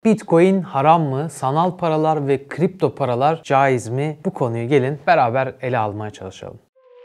Bitcoin haram mı? Sanal paralar ve kripto paralar caiz mi? Bu konuyu gelin beraber ele almaya çalışalım.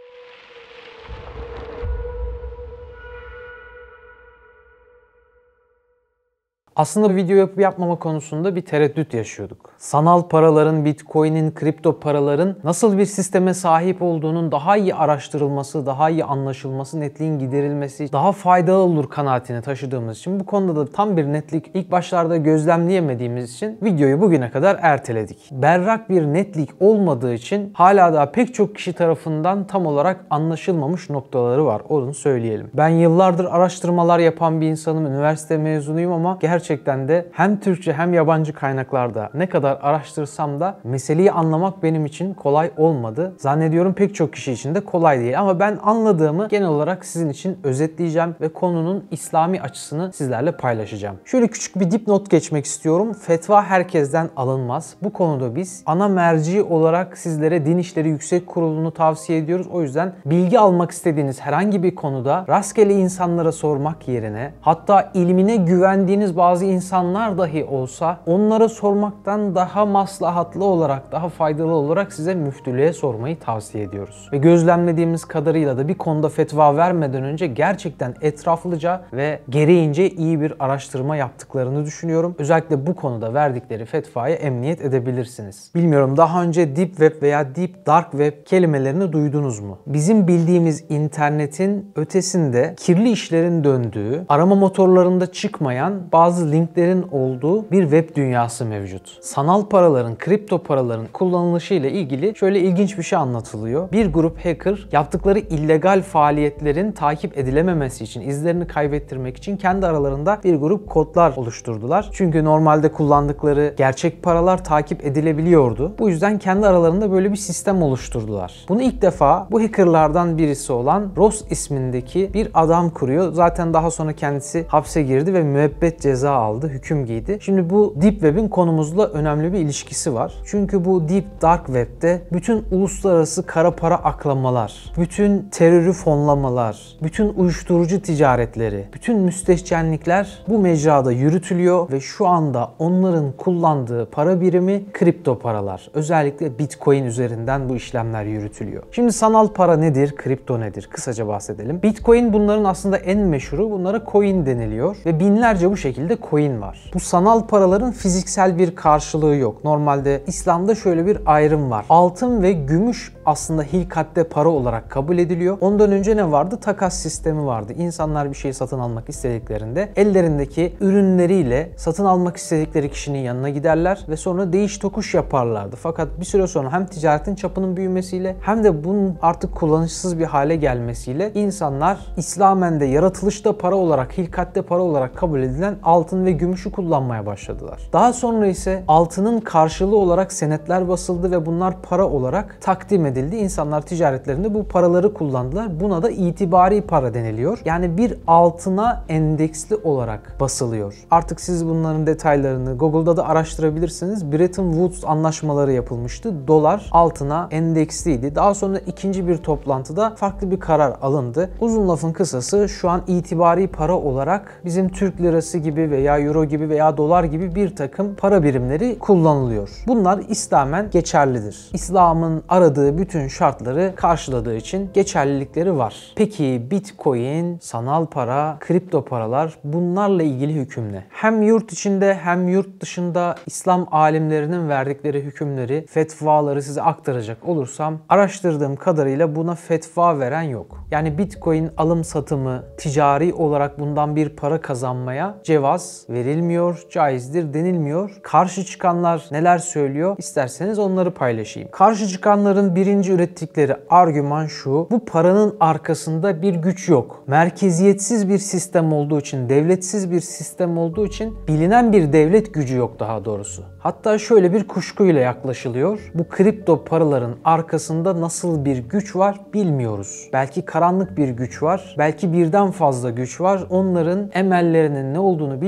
Aslında bu video yapıp yapmama konusunda bir tereddüt yaşıyorduk. Sanal paraların, Bitcoin'in, kripto paraların nasıl bir sisteme sahip olduğunun daha iyi araştırılması, daha iyi anlaşılması, netliğin giderilmesi daha faydalı olur kanaatini taşıdığımız için bu konuda da tam bir netlik ilk başlarda gözlemleyemediğimiz için videoyu bugüne kadar erteledik. Berrak bir netlik olmadığı için hala daha pek çok kişi tarafından tam olarak anlaşılmamış noktaları var. Onu söyleyelim. Ben yıllardır araştırmalar yapan bir insanım, üniversite mezunuyum ama gerçekten de hem Türkçe hem yabancı kaynaklarda ne kadar araştırsam da meseleyi anlamak benim için kolay olmadı. Zannediyorum pek çok kişi için de kolay değil ama ben anladığımı genel olarak sizin için özetleyeceğim ve konunun İslami açısını sizlerle paylaşacağım. Şöyle küçük bir dipnot geçmek istiyorum. Fetva herkesten alınmaz. Bu konuda biz ana merci olarak sizlere Din İşleri Yüksek Kurulu'nu tavsiye ediyoruz. O yüzden bilgi almak istediğiniz herhangi bir konuda rastgele insanlara sormak yerine, hatta ilmine güvendiğiniz bazı insanlar dahi olsa onlara sormaktan daha maslahatlı olarak, daha faydalı olarak size müftülüğe sormayı tavsiye ediyoruz. Ve gözlemlediğimiz kadarıyla da bir konuda fetva vermeden önce gerçekten etraflıca ve gereğince iyi bir araştırma yaptıklarını düşünüyorum. Özellikle bu konuda verdikleri fetvaya emniyet edebilirsiniz. Bilmiyorum, daha önce Deep Web veya Deep Dark Web kelimelerini duydunuz mu? Bizim bildiğimiz internetin ötesinde kirli işlerin döndüğü, arama motorlarında çıkmayan bazı linklerin olduğu bir web dünyası mevcut. Sanal paraların, kripto paraların kullanılışı ile ilgili şöyle ilginç bir şey anlatılıyor. Bir grup hacker yaptıkları illegal faaliyetlerin takip edilememesi için, izlerini kaybettirmek için kendi aralarında bir grup kodlar oluşturdular. Çünkü normalde kullandıkları gerçek paralar takip edilebiliyordu. Bu yüzden kendi aralarında böyle bir sistem oluşturdular. Bunu ilk defa bu hackerlardan birisi olan Ross ismindeki bir adam kuruyor. Zaten daha sonra kendisi hapse girdi ve müebbet ceza aldı, hüküm giydi. Şimdi bu Deep Web'in konumuzla önemli bir ilişkisi var. Çünkü bu Deep Dark Web'de bütün uluslararası kara para aklamalar, bütün terörü fonlamalar, bütün uyuşturucu ticaretleri, bütün müstehcenlikler bu mecrada yürütülüyor ve şu anda onların kullandığı para birimi kripto paralar. Özellikle Bitcoin üzerinden bu işlemler yürütülüyor. Şimdi sanal para nedir, kripto nedir? Kısaca bahsedelim. Bitcoin bunların aslında en meşhuru. Bunlara coin deniliyor ve binlerce bu şekilde coin var. Bu sanal paraların fiziksel bir karşılığı yok. Normalde İslam'da şöyle bir ayrım var. Altın ve gümüş aslında hilkatte para olarak kabul ediliyor. Ondan önce ne vardı? Takas sistemi vardı. İnsanlar bir şeyi satın almak istediklerinde ellerindeki ürünleriyle satın almak istedikleri kişinin yanına giderler ve sonra değiş tokuş yaparlardı. Fakat bir süre sonra hem ticaretin çapının büyümesiyle hem de bunun artık kullanışsız bir hale gelmesiyle insanlar İslamen de yaratılışta para olarak, hilkatte para olarak kabul edilen altın ve gümüşü kullanmaya başladılar. Daha sonra ise altının karşılığı olarak senetler basıldı ve bunlar para olarak takdim edildi. İnsanlar ticaretlerinde bu paraları kullandılar. Buna da itibari para deniliyor. Yani bir altına endeksli olarak basılıyor. Artık siz bunların detaylarını Google'da da araştırabilirsiniz. Bretton Woods anlaşmaları yapılmıştı. Dolar altına endeksliydi. Daha sonra ikinci bir toplantıda farklı bir karar alındı. Uzun lafın kısası şu an itibari para olarak bizim Türk lirası gibi veya euro gibi veya dolar gibi bir takım para birimleri kullanılıyor. Bunlar İslamen geçerlidir. İslam'ın aradığı bütün şartları karşıladığı için geçerlilikleri var. Peki Bitcoin, sanal para, kripto paralar bunlarla ilgili hüküm ne? Hem yurt içinde hem yurt dışında İslam alimlerinin verdikleri hükümleri, fetvaları size aktaracak olursam araştırdığım kadarıyla buna fetva veren yok. Yani Bitcoin alım satımı, ticari olarak bundan bir para kazanmaya cevaz verilmiyor, caizdir denilmiyor. Karşı çıkanlar neler söylüyor? İsterseniz onları paylaşayım. Karşı çıkanların birinci ürettikleri argüman şu: bu paranın arkasında bir güç yok. Merkeziyetsiz bir sistem olduğu için, devletsiz bir sistem olduğu için bilinen bir devlet gücü yok daha doğrusu. Hatta şöyle bir kuşkuyla yaklaşılıyor. Bu kripto paraların arkasında nasıl bir güç var bilmiyoruz. Belki karanlık bir güç var, belki birden fazla güç var. Onların emellerinin ne olduğunu bilmiyoruz.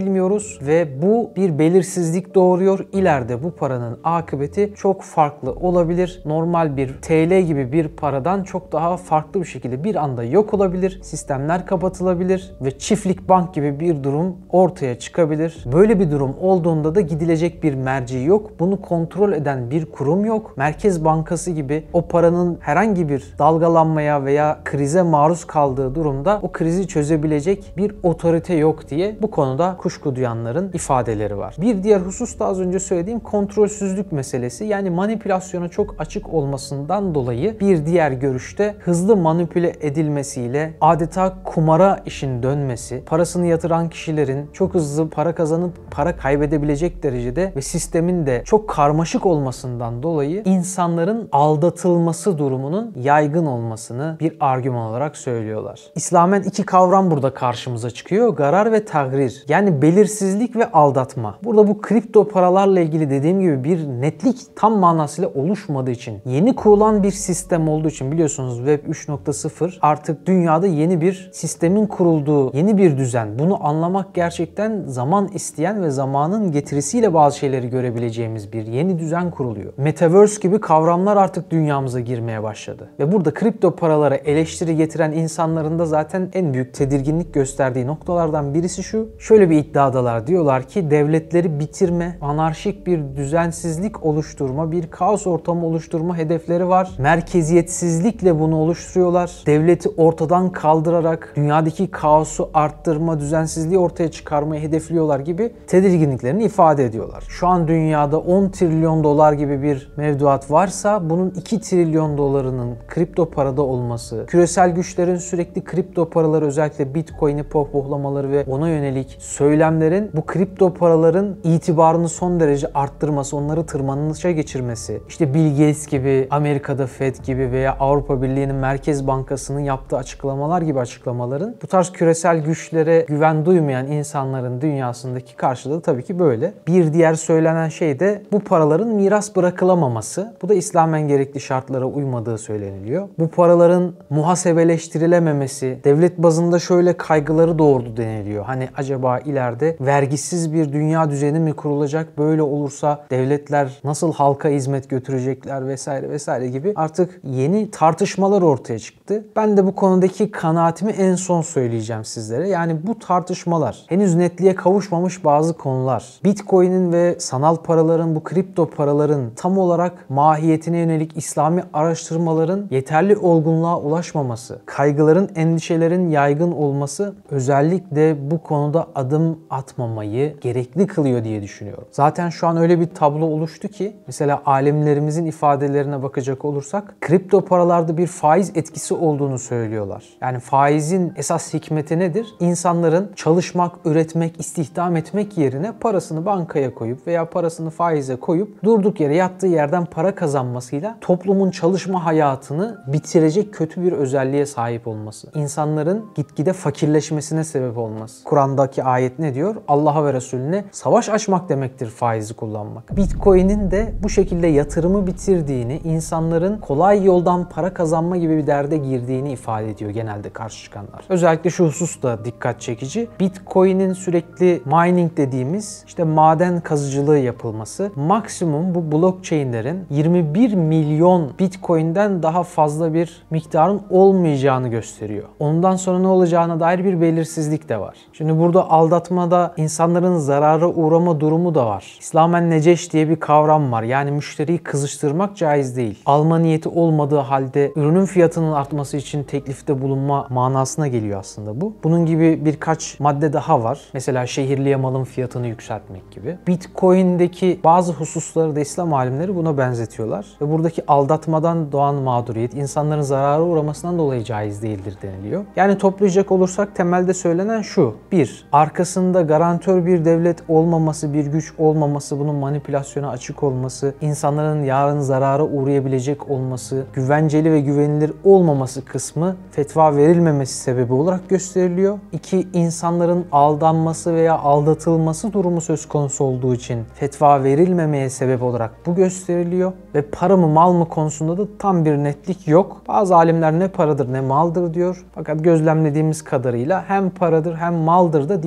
bilmiyoruz ve bu bir belirsizlik doğuruyor. İleride bu paranın akıbeti çok farklı olabilir. Normal bir TL gibi bir paradan çok daha farklı bir şekilde bir anda yok olabilir. Sistemler kapatılabilir ve çiftlik bank gibi bir durum ortaya çıkabilir. Böyle bir durum olduğunda da gidilecek bir merci yok. Bunu kontrol eden bir kurum yok. Merkez Bankası gibi o paranın herhangi bir dalgalanmaya veya krize maruz kaldığı durumda o krizi çözebilecek bir otorite yok diye bu konuda kuşku duyanların ifadeleri var. Bir diğer husus da az önce söylediğim kontrolsüzlük meselesi. Yani manipülasyona çok açık olmasından dolayı bir diğer görüşte hızlı manipüle edilmesiyle adeta kumara işin dönmesi, parasını yatıran kişilerin çok hızlı para kazanıp para kaybedebilecek derecede ve sistemin de çok karmaşık olmasından dolayı insanların aldatılması durumunun yaygın olmasını bir argüman olarak söylüyorlar. İslamen iki kavram burada karşımıza çıkıyor. Garar ve tagrir. Yani belirsizlik ve aldatma. Burada bu kripto paralarla ilgili dediğim gibi bir netlik tam manasıyla oluşmadığı için, yeni kurulan bir sistem olduğu için, biliyorsunuz Web 3.0 artık dünyada yeni bir sistemin kurulduğu, yeni bir düzen. Bunu anlamak gerçekten zaman isteyen ve zamanın getirisiyle bazı şeyleri görebileceğimiz bir yeni düzen kuruluyor. Metaverse gibi kavramlar artık dünyamıza girmeye başladı. Ve burada kripto paralara eleştiri getiren insanların da zaten en büyük tedirginlik gösterdiği noktalardan birisi şu. Şöyle bir iddiadalar. Diyorlar ki devletleri bitirme, anarşik bir düzensizlik oluşturma, bir kaos ortamı oluşturma hedefleri var. Merkeziyetsizlikle bunu oluşturuyorlar. Devleti ortadan kaldırarak dünyadaki kaosu arttırma, düzensizliği ortaya çıkarmayı hedefliyorlar gibi tedirginliklerini ifade ediyorlar. Şu an dünyada 10 trilyon dolar gibi bir mevduat varsa bunun 2 trilyon dolarının kripto parada olması, küresel güçlerin sürekli kripto paraları, özellikle Bitcoin'i pohpohlamaları ve ona yönelik söylemlerin bu kripto paraların itibarını son derece arttırması, onları tırmanışa geçirmesi, işte Bill Gates gibi, Amerika'da Fed gibi veya Avrupa Birliği'nin Merkez Bankası'nın yaptığı açıklamalar gibi açıklamaların bu tarz küresel güçlere güven duymayan insanların dünyasındaki karşılığı tabii ki böyle. Bir diğer söylenen şey de bu paraların miras bırakılamaması. Bu da İslamen gerekli şartlara uymadığı söyleniliyor. Bu paraların muhasebeleştirilememesi, devlet bazında şöyle kaygıları doğurdu deniliyor. Hani acaba ileride vergisiz bir dünya düzeni mi kurulacak? Böyle olursa devletler nasıl halka hizmet götürecekler vesaire vesaire gibi artık yeni tartışmalar ortaya çıktı. Ben de bu konudaki kanaatimi en son söyleyeceğim sizlere. Yani bu tartışmalar, henüz netliğe kavuşmamış bazı konular, Bitcoin'in ve sanal paraların, bu kripto paraların tam olarak mahiyetine yönelik İslami araştırmaların yeterli olgunluğa ulaşmaması, kaygıların, endişelerin yaygın olması özellikle bu konuda adım atmamayı gerekli kılıyor diye düşünüyorum. Zaten şu an öyle bir tablo oluştu ki mesela alimlerimizin ifadelerine bakacak olursak kripto paralarda bir faiz etkisi olduğunu söylüyorlar. Yani faizin esas hikmeti nedir? İnsanların çalışmak, üretmek, istihdam etmek yerine parasını bankaya koyup veya parasını faize koyup durduk yere yattığı yerden para kazanmasıyla toplumun çalışma hayatını bitirecek kötü bir özelliğe sahip olması. İnsanların gitgide fakirleşmesine sebep olması. Kur'an'daki ayet ne diyor? Allah'a ve Resulüne savaş açmak demektir faizi kullanmak. Bitcoin'in de bu şekilde yatırımı bitirdiğini, insanların kolay yoldan para kazanma gibi bir derde girdiğini ifade ediyor genelde karşı çıkanlar. Özellikle şu husus da dikkat çekici. Bitcoin'in sürekli mining dediğimiz işte maden kazıcılığı yapılması, maksimum bu blockchain'lerin 21 milyon Bitcoin'den daha fazla bir miktarın olmayacağını gösteriyor. Ondan sonra ne olacağına dair bir belirsizlik de var. Şimdi burada aldatmada insanların zarara uğrama durumu da var. İslamen neceş diye bir kavram var. Yani müşteriyi kızıştırmak caiz değil. Alma niyeti olmadığı halde ürünün fiyatının artması için teklifte bulunma manasına geliyor aslında bu. Bunun gibi birkaç madde daha var. Mesela şehirliye malın fiyatını yükseltmek gibi. Bitcoin'deki bazı hususları da İslam alimleri buna benzetiyorlar. Ve buradaki aldatmadan doğan mağduriyet insanların zarara uğramasından dolayı caiz değildir deniliyor. Yani toplayacak olursak temelde söylenen şu. 1. Arkasında garantör bir devlet olmaması, bir güç olmaması, bunun manipülasyona açık olması, insanların yarın zarara uğrayabilecek olması, güvenceli ve güvenilir olmaması kısmı fetva verilmemesi sebebi olarak gösteriliyor. 2. İnsanların aldanması veya aldatılması durumu söz konusu olduğu için fetva verilmemeye sebep olarak bu gösteriliyor. Ve para mı mal mı konusunda da tam bir netlik yok. Bazı alimler ne paradır ne maldır diyor. Fakat gözlemlediğimiz kadarıyla hem paradır hem maldır da diyebiliriz.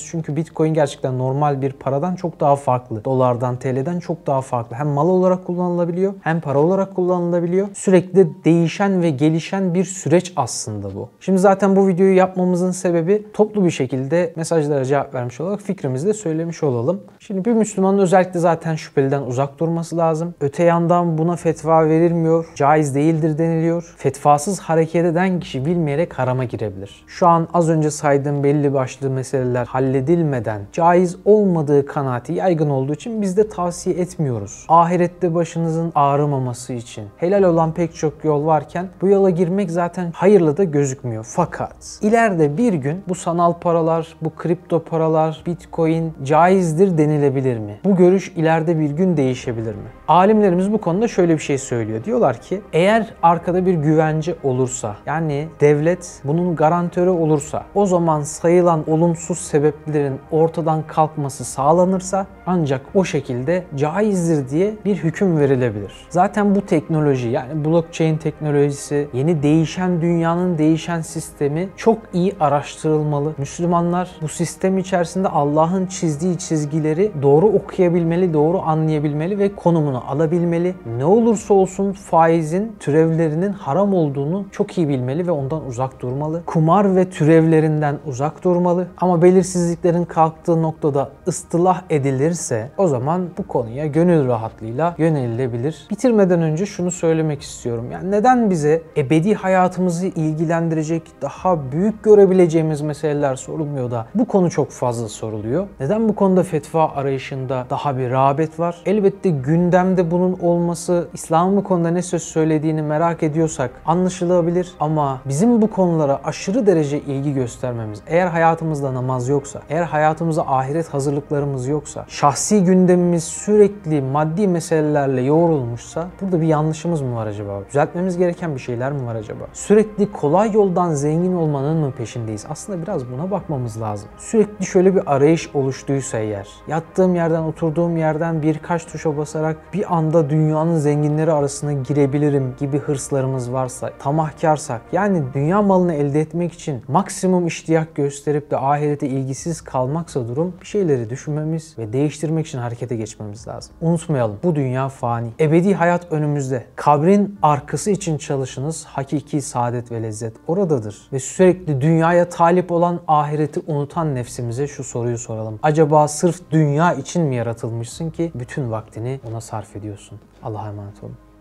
çünkü Bitcoin gerçekten normal bir paradan çok daha farklı. Dolardan, TL'den çok daha farklı. Hem mal olarak kullanılabiliyor hem para olarak kullanılabiliyor. Sürekli değişen ve gelişen bir süreç aslında bu. Şimdi zaten bu videoyu yapmamızın sebebi toplu bir şekilde mesajlara cevap vermiş olarak fikrimizi de söylemiş olalım. Şimdi bir Müslümanın özellikle zaten şüpheliden uzak durması lazım. Öte yandan buna fetva verilmiyor, caiz değildir deniliyor. Fetvasız hareket eden kişi bilmeyerek harama girebilir. Şu an az önce saydığım belli başlı meseleler halledilmeden caiz olmadığı kanaati yaygın olduğu için biz de tavsiye etmiyoruz. Ahirette başınızın ağrımaması için helal olan pek çok yol varken bu yola girmek zaten hayırlı da gözükmüyor. Fakat ileride bir gün bu sanal paralar, bu kripto paralar, Bitcoin caizdir denilebilir mi? Bu görüş ileride bir gün değişebilir mi? Alimlerimiz bu konuda şöyle bir şey söylüyor. Diyorlar ki eğer arkada bir güvence olursa, yani devlet bunun garantörü olursa, o zaman sayılan olumsuz sebeplerin ortadan kalkması sağlanırsa ancak o şekilde caizdir diye bir hüküm verilebilir. Zaten bu teknoloji, yani blockchain teknolojisi, yeni değişen dünyanın değişen sistemi çok iyi araştırılmalı. Müslümanlar bu sistem içerisinde Allah'ın çizdiği çizgileri doğru okuyabilmeli, doğru anlayabilmeli ve konumunu alabilmeli. Ne olursa olsun faizin türevlerinin haram olduğunu çok iyi bilmeli ve ondan uzak durmalı. Kumar ve türevlerinden uzak durmalı. Ama belirsizliklerin kalktığı noktada ıstılah edilirse o zaman bu konuya gönül rahatlığıyla yönelilebilir. Bitirmeden önce şunu söylemek istiyorum. Yani neden bize ebedi hayatımızı ilgilendirecek, daha büyük görebileceğimiz meseleler sorulmuyor da bu konu çok fazla soruluyor? Neden bu konuda fetva arayışında daha bir rağbet var? Elbette gündemde bunun olması, İslam'ın bu konuda ne söz söylediğini merak ediyorsak anlaşılabilir ama bizim bu konulara aşırı derece ilgi göstermemiz, eğer hayatımızda namaz yoksa, eğer hayatımızda ahiret hazırlıklarımız yoksa, şahsi gündemimiz sürekli maddi meselelerle yoğrulmuşsa burada bir yanlışımız mı var acaba? Düzeltmemiz gereken bir şeyler mi var acaba? Sürekli kolay yoldan zengin olmanın mı peşindeyiz? Aslında biraz buna bakmamız lazım. Sürekli şöyle bir arayış oluştuysa eğer, yattığım yerden, oturduğum yerden birkaç tuşa basarak bir anda dünyanın zenginleri arasına girebilirim gibi hırslarımız varsa, tamahkarsak, yani dünya malını elde etmek için maksimum iştiyak gösterip de ahirete ilgisiz kalmaksa durum, bir şeyleri düşünmemiz ve değiştirmek için harekete geçmemiz lazım. Unutmayalım, bu dünya fani. Ebedi hayat önümüzde. Kabrin arkası için çalışınız, hakiki saadet ve lezzet oradadır. Ve sürekli dünyaya talip olan ahireti unutan nefsimize şu soruyu soralım. Acaba sırf dünya için mi yaratılmışsın ki bütün vaktini ona sarf ediyorsun? Allah'a emanet olun.